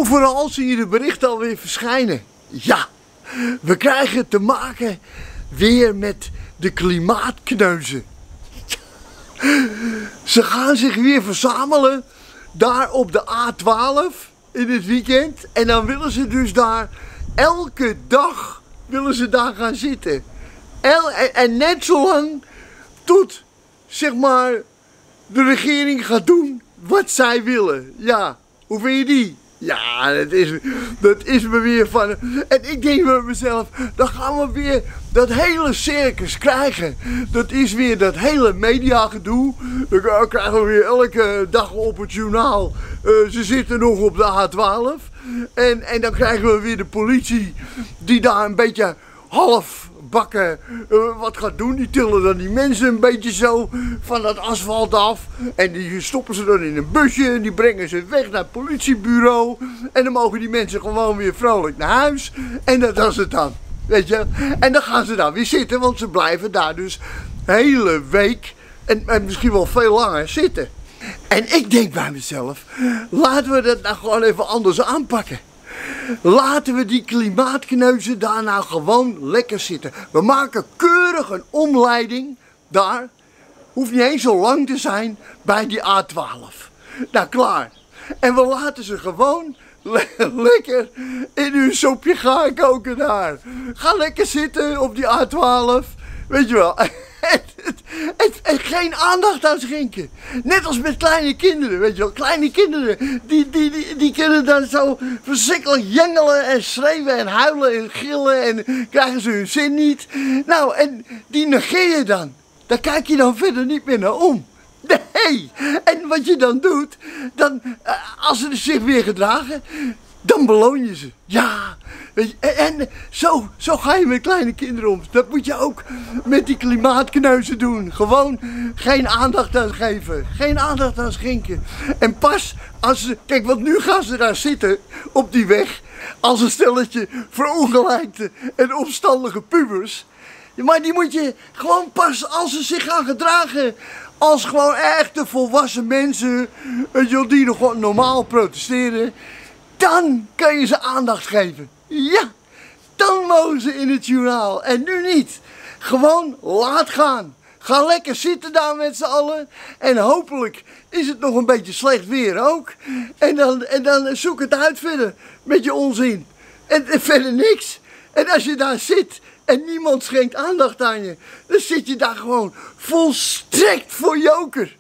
Overal zie je de berichten alweer verschijnen. Ja, we krijgen te maken weer met de klimaatkneuzen. Ze gaan zich weer verzamelen daar op de A12 in het weekend. En dan willen ze dus daar elke dag willen ze daar gaan zitten. En net zo lang tot, zeg maar, de regering gaat doen wat zij willen. Ja, hoe vind je die? Ja, dat is me weer van... En ik denk bij mezelf, dan gaan we weer dat hele circus krijgen. Dat is weer dat hele mediagedoe. Dan krijgen we weer elke dag op het journaal. Ze zitten nog op de A12. En dan krijgen we weer de politie die daar een beetje half bakken wat gaat doen. Die tillen dan die mensen een beetje zo van dat asfalt af. En die stoppen ze dan in een busje en die brengen ze weg naar het politiebureau. En dan mogen die mensen gewoon weer vrolijk naar huis. En dat is het dan. Weet je? En dan gaan ze daar weer zitten, want ze blijven daar dus de hele week en misschien wel veel langer zitten. En ik denk bij mezelf, laten we dat nou gewoon even anders aanpakken. Laten we die klimaatkneuzen daar nou gewoon lekker zitten. We maken keurig een omleiding daar. Hoeft niet eens zo lang te zijn bij die A12. Nou, klaar. En we laten ze gewoon lekker in hun sopje gaan koken daar. Ga lekker zitten op die A12. Weet je wel. En geen aandacht aan schenken. Net als met kleine kinderen, weet je wel. Kleine kinderen, die kunnen dan zo verschrikkelijk jengelen en schreeuwen en huilen en gillen en krijgen ze hun zin niet. Nou, en die negeer je dan. Daar kijk je dan verder niet meer naar om. Nee, en wat je dan doet, als ze zich weer gedragen, dan beloon je ze. Ja, weet je, en zo ga je met kleine kinderen om. Dat moet je ook met die klimaatkneuzen doen. Gewoon geen aandacht aan geven, geen aandacht aan schenken. En pas als ze, kijk, want nu gaan ze daar zitten op die weg als een stelletje verongelijkte en opstandige pubers. Maar die moet je gewoon pas als ze zich gaan gedragen als gewoon echte volwassen mensen, die nog gewoon normaal protesteren, dan kan je ze aandacht geven. Ja, dan mogen ze in het journaal en nu niet. Gewoon laat gaan. Ga lekker zitten daar met z'n allen en hopelijk is het nog een beetje slecht weer ook. En dan zoek het uit verder met je onzin. En verder niks. En als je daar zit en niemand schenkt aandacht aan je, dan zit je daar gewoon volstrekt voor joker.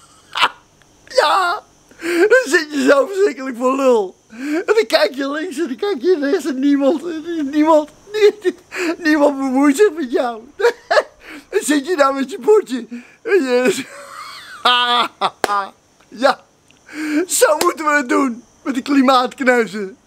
Ja, dan zit je zo verschrikkelijk voor lul. En dan kijk je links en dan kijk je rechts en niemand bemoeit zich met jou. Dan zit je daar met je bordje. Ja, zo moeten we het doen met de klimaatkneuzen.